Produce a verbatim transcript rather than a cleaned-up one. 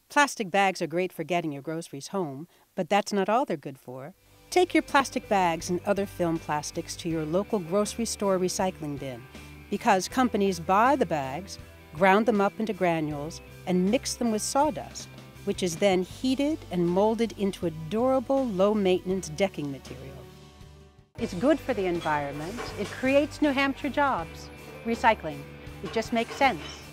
Plastic bags are great for getting your groceries home, but that's not all they're good for. Take your plastic bags and other film plastics to your local grocery store recycling bin, because companies buy the bags, ground them up into granules, and mix them with sawdust, which is then heated and molded into a durable, low-maintenance decking material. It's good for the environment. It creates New Hampshire jobs. Recycling. It just makes sense.